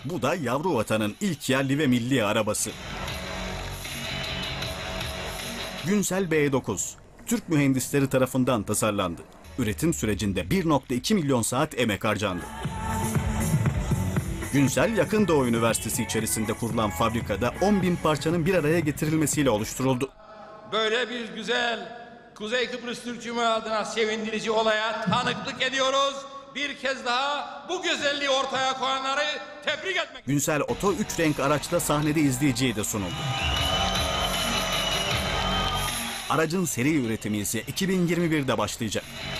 Bu da yavru vatanın ilk yerli ve milli arabası. Günsel B9, Türk mühendisleri tarafından tasarlandı. Üretim sürecinde 1,2 milyon saat emek harcandı. Günsel, Yakın Doğu Üniversitesi içerisinde kurulan fabrikada 10.000 parçanın bir araya getirilmesiyle oluşturuldu. Böyle bir güzel Kuzey Kıbrıs Türk Cumhuriyeti adına sevindirici olaya tanıklık ediyoruz. Bir kez daha bu güzelliği ortaya koyanları tebrik etmek. Günsel Oto 3 renk araçla sahnede izleyiciye de sunuldu. Aracın seri üretimi ise 2021'de başlayacak.